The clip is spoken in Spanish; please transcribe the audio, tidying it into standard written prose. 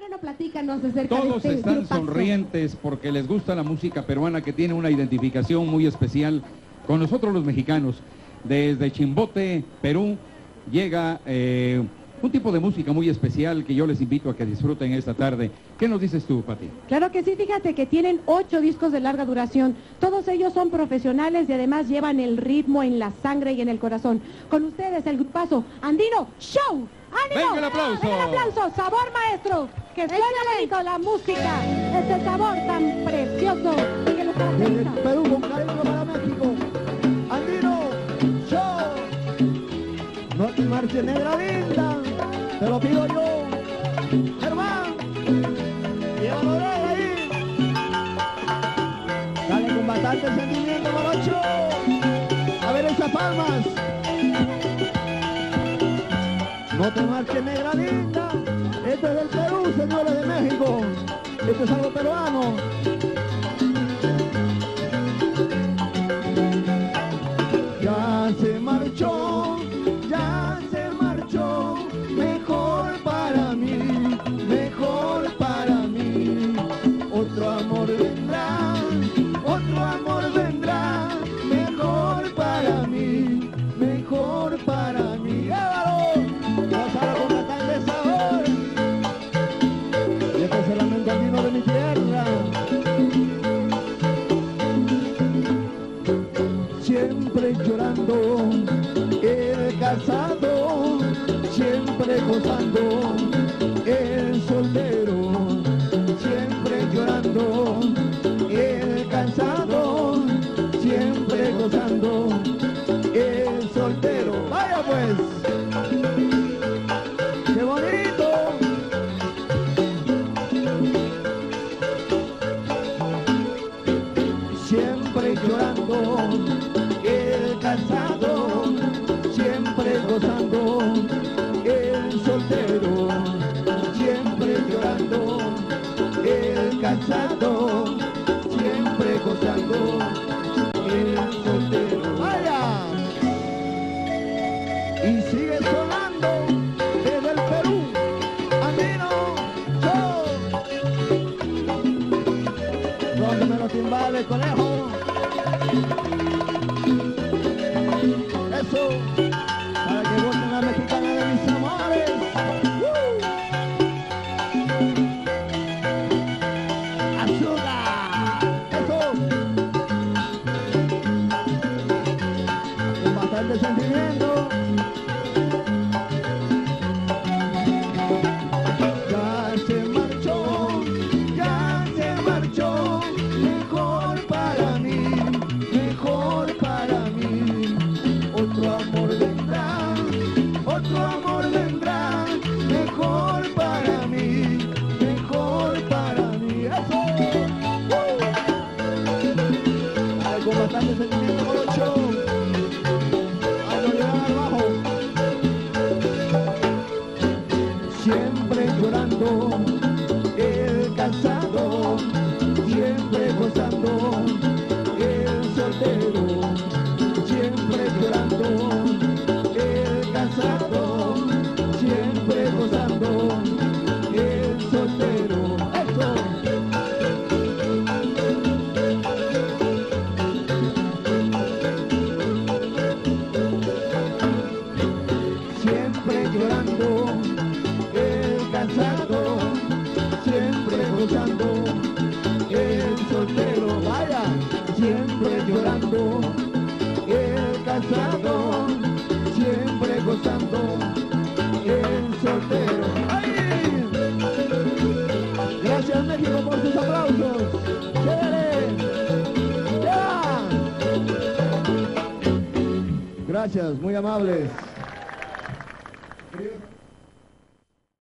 Moreno, platícanos acerca de Todos este están grupazo. sonrientes porque les gusta la música peruana, que tiene una identificación muy especial con nosotros los mexicanos. Desde Chimbote, Perú, llega un tipo de música muy especial que yo les invito a que disfruten esta tarde. ¿Qué nos dices tú, Pati? Claro que sí, fíjate que tienen 8 discos de larga duración. Todos ellos son profesionales y además llevan el ritmo en la sangre y en el corazón. Con ustedes, el grupazo Andino Show. ¡Ánimo! ¡Venga el aplauso! ¡Venga el aplauso! ¡Sabor, maestro! ¡Que suene bonito la música! ¡Ese sabor tan precioso que los Desde caracteriza! Perú con cariño para México, Andino Show. No te marches, negra linda, te lo pido yo, Germán, llévalo de ahí. Dale con bastante sentimiento, Morocho. A ver esas palmas. No te marches, negra linda. Esto es del Perú, señores de México. Esto es algo peruano. Ya se marchó, mejor para mí, mejor para mí. Otro amor vendrá, mejor para mí, mejor para mí. ¡Llévalo! Gózalo con bastante sabor. Y este es el lamento andino de mi tierra. Siempre llorando, el casado, siempre gozando, el soltero, siempre llorando, el cansado, siempre gozando, el soltero. ¡Vaya pues! ¡Qué bonito! Siempre llorando, el cansado, siempre gozando, el soltero, siempre llorando, el cansado, siempre gozando, el soltero. ¡Vaya! Y sigue sonando desde el Perú, Andino Show. Rómpeme los timbales, conejo. Eso, para que gocen la mexicana de mis amores. ¡Azúcar! Eso. Con bastante sentimiento. Ya se marchó, mejor para mí, mejor para mí. Otro amor vendrá, mejor para mí, mejor para mí. ¡Eso! Dale con bastante sentimiento, Morocho. Ahí lo llevan abajo. Siempre llorando, el cansado, siempre gozando, el soltero, siempre llorando, el cansado, siempre gozando, el soltero. ¡Eso! Siempre llorando, el cansado, siempre gozando, el soltero. Vaya, siempre llorando, el cansado, siempre gozando, el soltero. ¡Ay! Gracias, México, por sus aplausos. ¡Chévere! ¡Ya! Gracias, muy amables.